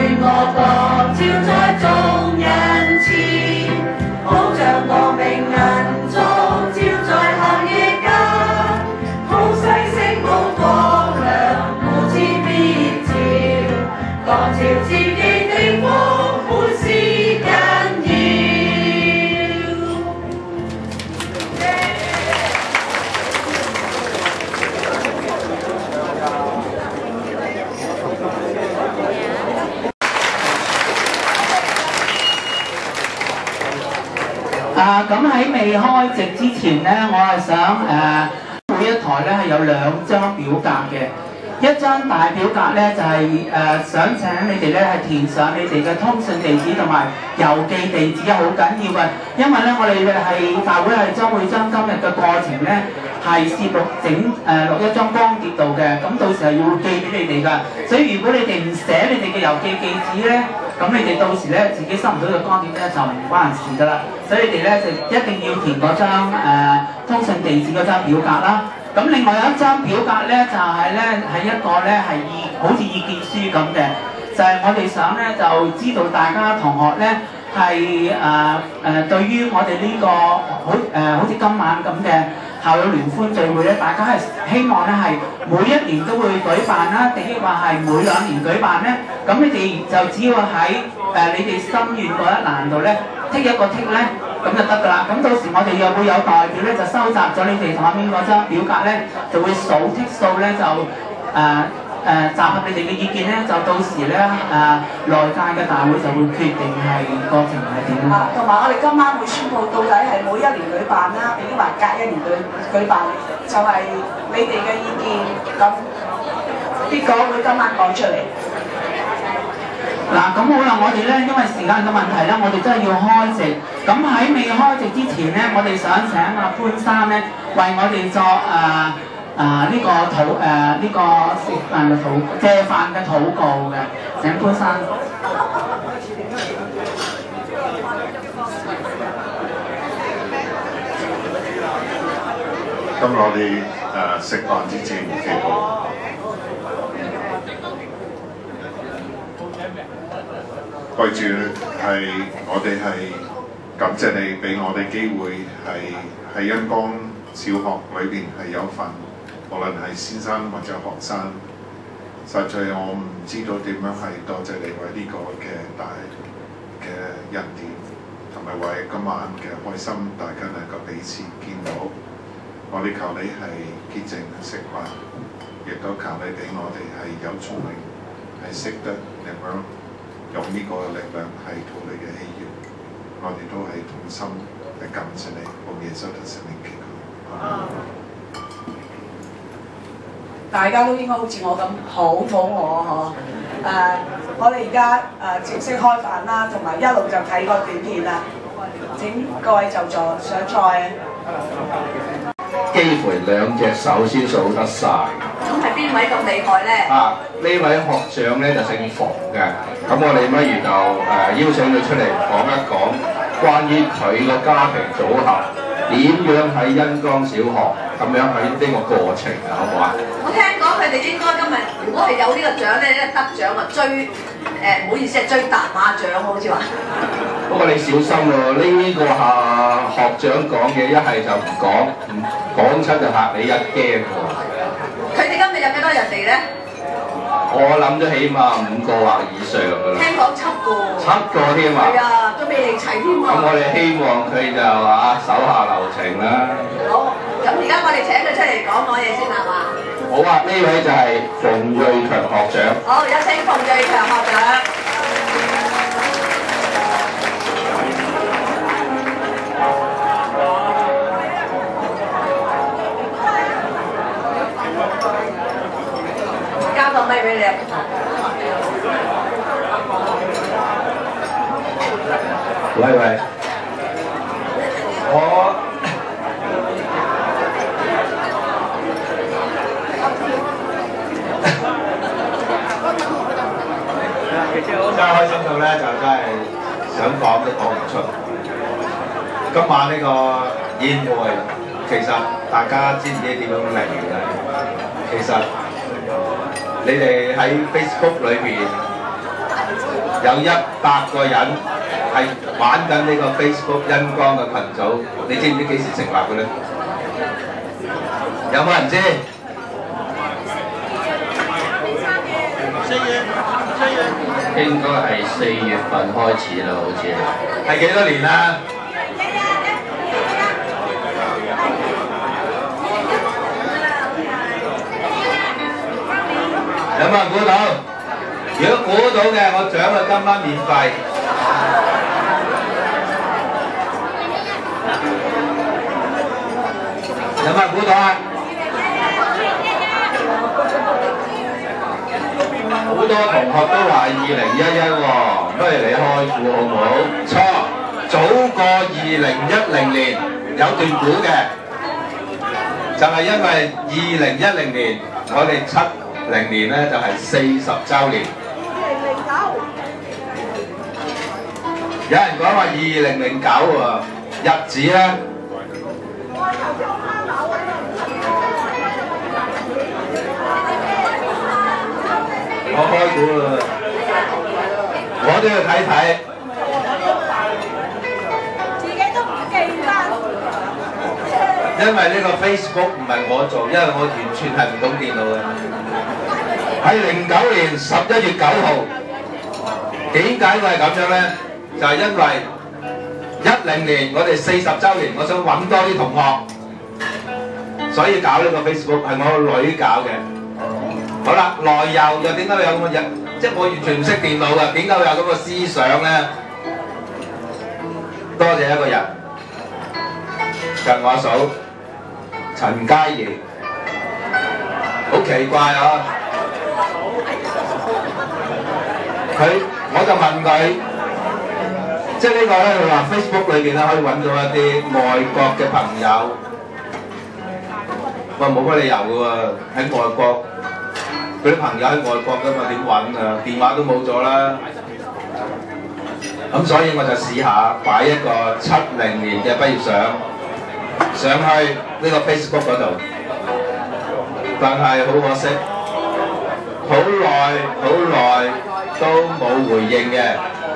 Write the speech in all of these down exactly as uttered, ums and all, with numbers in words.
我國照在眾人前，好像光明銀燭照在黑夜間，好細聲好光亮，故此必照，光照自己的福，每時緊要。 啊，咁喺未開席之前呢，我係想誒、呃、每一台咧係有兩張表格嘅，一張大表格咧就係、是、誒、呃、想請你哋咧係填上你哋嘅通訊地址同埋郵寄地址，好緊要嘅，因為咧我哋係大會係將會將今日嘅過程咧係攝錄整誒錄一張光碟度嘅，咁到時係要寄俾你哋㗎，所以如果你哋唔寫你哋嘅郵寄地址咧，咁你哋到時咧自己收唔到嘅光碟咧就唔關事㗎啦，所以你哋咧就一定要填嗰張誒、呃、通訊地址嗰張表格啦。咁另外有一張表格咧就係咧係一個咧係意好似意見書咁嘅，就係、是、我哋想咧就知道大家同學咧係誒誒對於我哋呢、這個好誒、呃、好似今晚咁嘅校友聯歡聚會咧，大家係希望咧係每一年都會舉辦啦，定抑或係每兩年舉辦咧？咁你哋就只要喺誒、呃、你哋心願嗰一欄度咧剔一個剔咧，咁就得㗎啦。咁到時我哋又會有代表咧就收集咗你哋台面嗰張表格咧，就會數剔數咧就誒。呃誒、呃、集合你哋嘅意見咧，就到時咧誒內界嘅大會就會決定係過程係點樣。 啊，同埋我哋今晚會宣佈到底係每一年舉辦啦，定抑或隔一年舉舉辦，就係、是、你哋嘅意見，咁結果會今晚講出嚟。 嗱，咁好啦，我哋咧因為時間嘅問題咧，我哋真係要開席。咁喺未開席之前咧，我哋想請阿潘生咧為我哋作誒。呃啊！呢、這個禱誒呢個食飯嘅禱借飯嘅禱告嘅，請潘生。 咁我哋誒食飯之前祈禱。貴主係我哋係感謝你俾我哋機會係喺恩光小學裏邊係有份。無論係先生或者學生，實在我唔知道點樣係多謝你為呢個嘅大嘅恩典，同埋為今晚嘅開心，大家能夠彼此見到。我哋求你係潔淨食飯，亦都求你俾我哋係有聰明，係識得點樣用呢個力量係討你嘅喜悅。我哋都係同心嚟感謝你，奉耶穌嘅聖名祈求。 大家都應該好似我咁好肚餓嗬，誒、呃，我哋而家誒正式開飯啦，同埋一路就睇個短片啦。請各位就座上菜。 幾乎兩隻手先數得晒。 咁係邊位咁厲害咧？ 啊，呢位學長咧就姓馮嘅，咁我哋不如就誒、呃、邀請佢出嚟講一講關於佢個家庭組合點樣喺恩光小學咁樣喺呢個過程啊，好唔好啊？ 我聽講佢哋應該今日如果係有呢個獎咧，得獎啊追誒唔好意思係追達馬獎好似話。 不過你小心喎，呢、這個下學長講嘢一係就唔講，唔講親就嚇你一驚喎。 佢哋今日有幾多人嚟咧？ 我諗咗起碼五個或以上㗎啦。 聽講七個。七個添啊！ 係啊，都未嚟齊添喎。 咁我哋希望佢就啊手下留情啦。 好，咁而家我哋請佢出嚟講講嘢先係嘛？ 好啊，呢位就係馮瑞強學長。 好，有請馮瑞強學長。交個咪俾你。 喂喂，我真係開心到咧，就真係想講都講唔出。今晚呢個宴會，其實大家知唔知點樣嚟嘅？其實你哋喺 Facebook 裏邊有一百個人係玩緊呢個 Facebook 恩光嘅群組，你知唔知幾時成立嘅咧？有冇人知？ 應該係四月份開始啦，好似係幾多年啊？有冇人估到？如果估到嘅，我獎佢今晚免費。有冇人估到啊？好多同學都話二零一一喎，不如你開估好唔好？錯，早過二零一零年有段估嘅，就係因為二零一零年我哋七零年咧就係四十週年。有人講話二零零九喎，日子咧。我開估啦，我都要睇睇。自己都唔記得。因為呢個 Facebook 唔係我做，因為我完全係唔懂電腦嘅。喺零九年十一月九號，點解會係咁樣咧？就係因為一零年我哋四十週年，我想揾多啲同學，所以搞呢個 Facebook 係我個女搞嘅。好啦，內遊又點解會有咁嘅人？即係我完全唔識電腦㗎，點解會有咁嘅思想咧？多謝一個人，就係我嫂陳嘉儀，好奇怪啊！佢我就問佢，即係呢個咧，佢話 Facebook 裏邊咧可以揾到一啲外國嘅朋友，我話冇乜理由㗎喎，喺外國。佢啲朋友喺外國㗎嘛，點揾啊？電話都冇咗啦。咁所以我就試下擺一個七零年嘅畢業相上去呢個 Facebook 嗰度，但係好可惜，好耐好耐都冇回應嘅。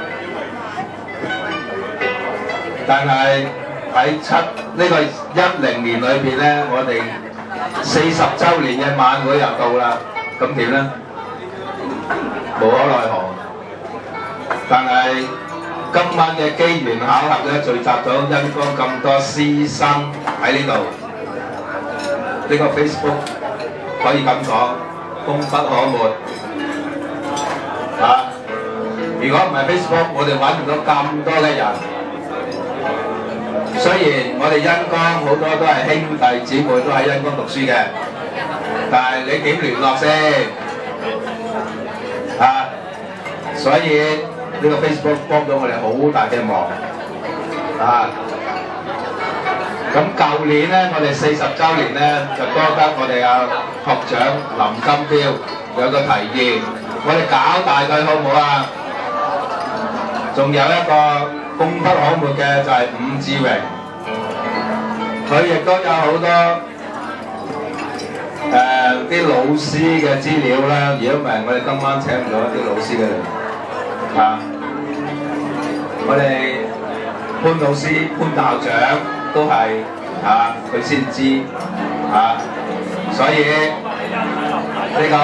但係喺七呢個一零年裏邊咧，我哋四十週年嘅晚會又到啦。咁點咧？無可奈何。但係今晚嘅機緣巧合咧，聚集咗恩光咁多師生喺呢度。呢個 Facebook 可以咁講，功不可沒。啊！如果唔係 Facebook，我哋揾唔到咁多嘅人。雖然我哋恩光好多都係兄弟姊妹，都喺恩光讀書嘅。但係你點聯絡先？啊，所以呢個 Facebook 幫到我哋好大嘅忙啊！咁舊年咧，我哋四十週年咧，就多得我哋阿學長林金彪有個提議，我哋搞大佢好唔好啊？仲有一個功不可沒嘅就係伍志榮，佢亦都有好多。誒啲、呃、老師嘅資料啦，如果唔係我哋今晚請唔到一啲老師嘅嚟啊！我哋潘老師、潘校長都係啊，佢先知啊，所以呢、這個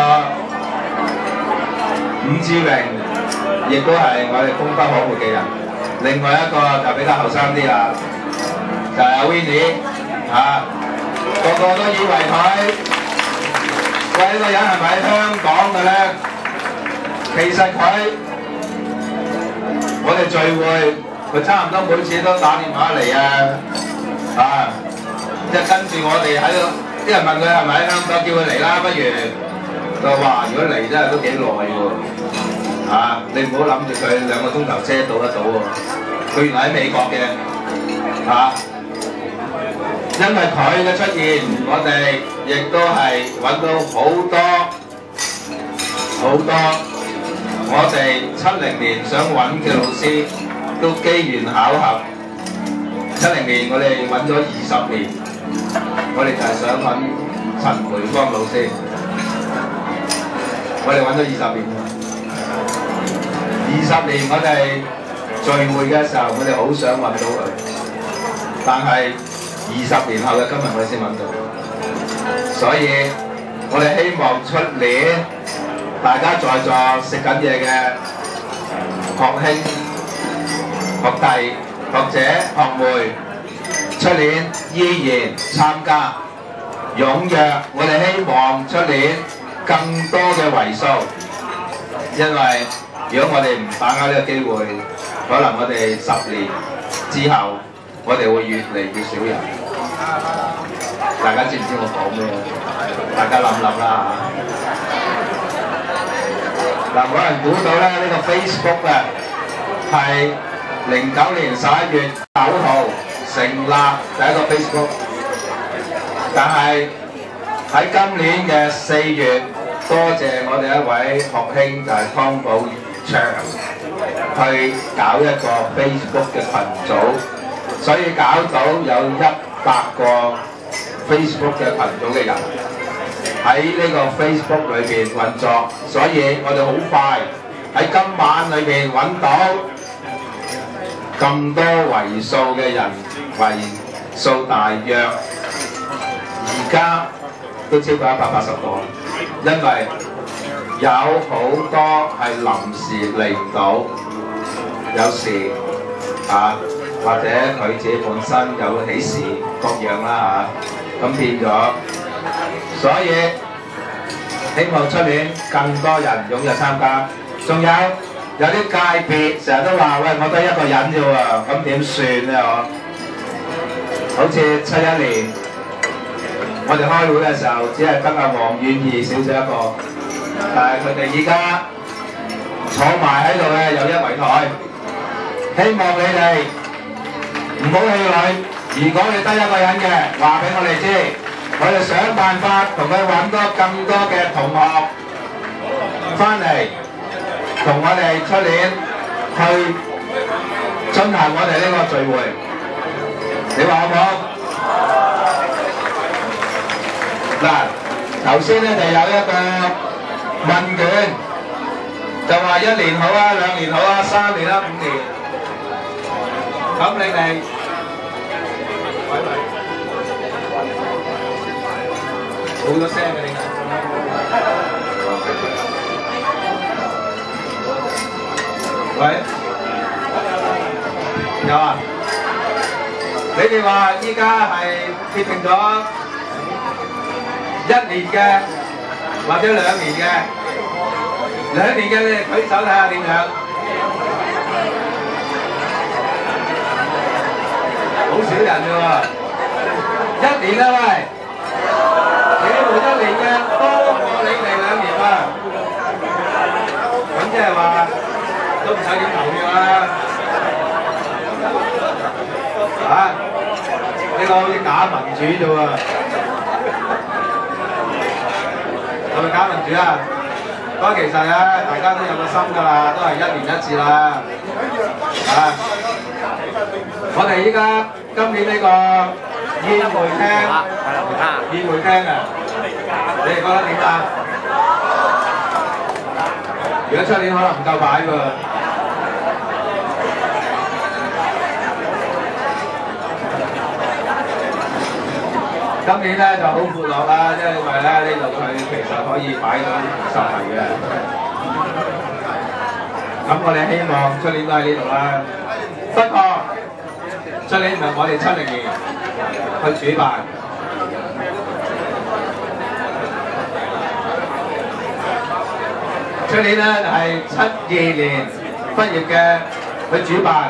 伍志榮亦都係我哋功不可沒嘅人。另外一個就比較後生啲啦，就係、是、阿 Winnie 啊，個個都以為佢。喂，呢個人係咪喺香港嘅咧？其實佢，我哋聚會，佢差唔多每次都打電話嚟啊！啊，即係跟住我哋喺度，啲人問佢係咪喺香港，叫佢嚟啦，不如就話如果嚟真係都幾耐喎！啊，你唔好諗住佢兩個鐘頭車到得到喎，佢原來喺美國嘅，啊！因為佢嘅出現，我哋亦都係揾到好多好多我哋七零年想揾嘅老師，都機緣巧合。七零年我哋揾咗二十年，我哋就係想揾陳培芳老師，我哋揾咗二十年，二二十年我哋聚會嘅時候，我哋好想揾到佢，但係二十年後嘅今日我哋先揾到，所以我哋希望出年大家在座食緊嘢嘅學兄、學弟、學姐、學妹，出年依然參加踴躍，我哋希望出年更多嘅為數，因為如果我哋唔把握呢個機會，可能我哋十年之後，我哋會越嚟越少人。大家知唔知我講咩？大家諗諗啦嚇。嗱，冇人估到咧，呢個 Facebook 啊，係零九年十一月九號成立第一個 Facebook， 但係喺今年嘅四月，多謝我哋一位學兄就係湯寶祥去搞一個 Facebook 嘅群組，所以搞到有一百個 Facebook 嘅群組嘅人喺呢個 Facebook 裏邊運作，所以我哋好快喺今晚裏邊揾到咁多為數嘅人，為數大約而家都超過一百八十個，因為有好多係臨時嚟唔到，有時啊或者佢自己本身有喜事各樣啦嚇，咁變咗，所以希望出年更多人踴躍參加。仲有有啲界別成日都話喂，我得一個人啫喎，咁點算咧我？好似七一年我哋開會嘅時候，只係得阿黃婉儀小姐一個，但係佢哋依家坐埋喺度嘅有一圍台，希望你哋唔好氣餒。如果你得一個人嘅，話俾我哋知，我哋想辦法同佢揾多更多嘅同學翻嚟，同我哋出年去進行我哋呢個聚會，你話好唔好？嗱，頭先咧就有一個問卷，就話一年好啊，兩年好啊，三年啦，五年。咁你哋，喂喂，好多聲嘅你哋。喂，有啊？你哋話依家係決定咗一年嘅或者兩年嘅，兩年嘅你哋舉手睇下點樣？好少人㗎喎，一年啦喂，你們一年嘅多過你哋兩年喎，咁即係話都唔使點投票啦，啊？呢個好似假民主啫喎。係咪假民主啊？不過其實咧，大家都有個心㗎啦，都係一年一次啦。啊！我哋依家今年呢個宴會廳，宴會廳啊，你哋覺得點啊？如果出年可能唔夠擺喎。今年咧就好闊落啦，因為咧呢度佢其實可以擺到十圍嘅。咁我哋希望出年都喺呢度啦。不過出年唔係我哋七零年去主辦，出年咧係七二年畢業嘅去主辦。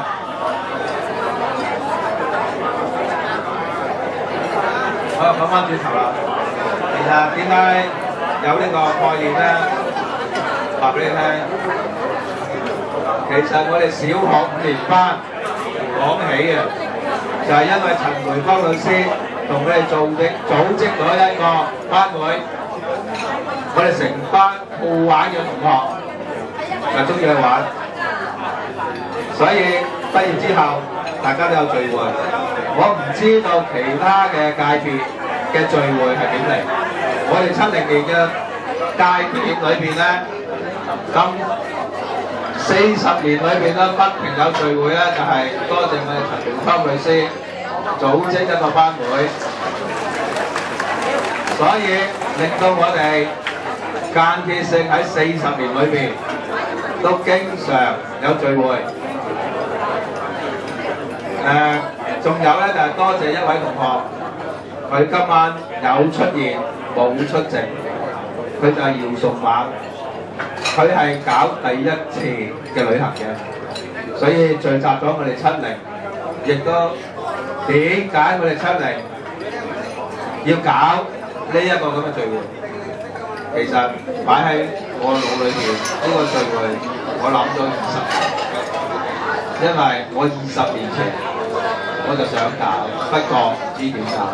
好，講翻轉頭啦。其實點解有呢個概念咧？話俾你聽，其實我哋小學五年班講起嘅，就係因為陳梅芳老師同佢哋做嘅組織咗一個班會，我哋成班好玩嘅同學就中意去玩，所以畢業之後大家都有聚會。我唔知道其他嘅界別嘅聚會係點嚟。我哋七零年嘅界別裏邊咧，咁四十年裏邊咧，不停有聚會咧，就係、是、多謝我哋陳明芳律師組織一個班會，所以令到我哋間歇性喺四十年裏邊都經常有聚會。誒、呃，仲有咧就係、是、多謝一位同學，佢今晚有出現冇出席，佢就係姚淑華。佢係搞第一次嘅旅行嘅，所以聚集咗我哋七零，亦都點解我哋七零要搞呢一個咁嘅聚會？其實擺喺我腦裏邊呢個聚會，我諗咗二十年，因為我二十年前我就想搞，不過唔知點解，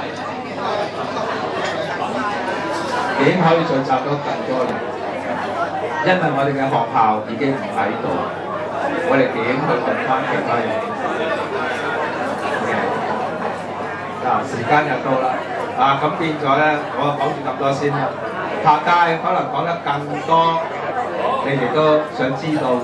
點可以聚集到更多人？因為我哋嘅學校已經唔喺度，我哋點去揾翻其他人？嗱，時間又到啦，啊咁變咗咧，我講住咁多先啦。下屆可能講得更多，你哋都想知道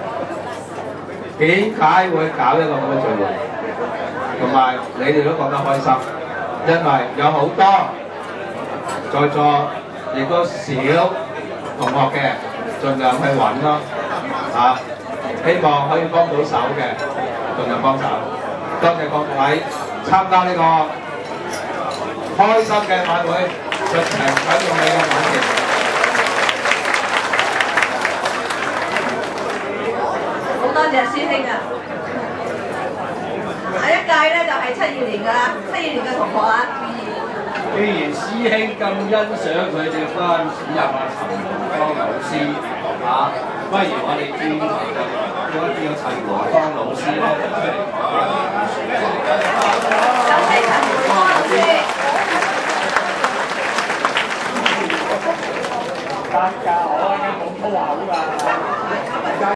點解會搞一個咁嘅聚會，同埋你哋都覺得開心，因為有好多在座亦都少同學嘅。盡量去揾咯，啊！希望可以幫到手嘅，盡量幫手。多謝各位參加呢個開心嘅晚會，盡情享用你嘅晚宴。 好多謝師兄啊！下一屆咧就係七二年㗎啦，七二年嘅同學啊， 既然師兄咁欣賞佢哋班主任啊陳黃芳老師啊，不如我哋叫叫一叫陳黃芳老師咧出嚟講。 有請陳黃芳老師。 大家好啊，冇粗口㗎。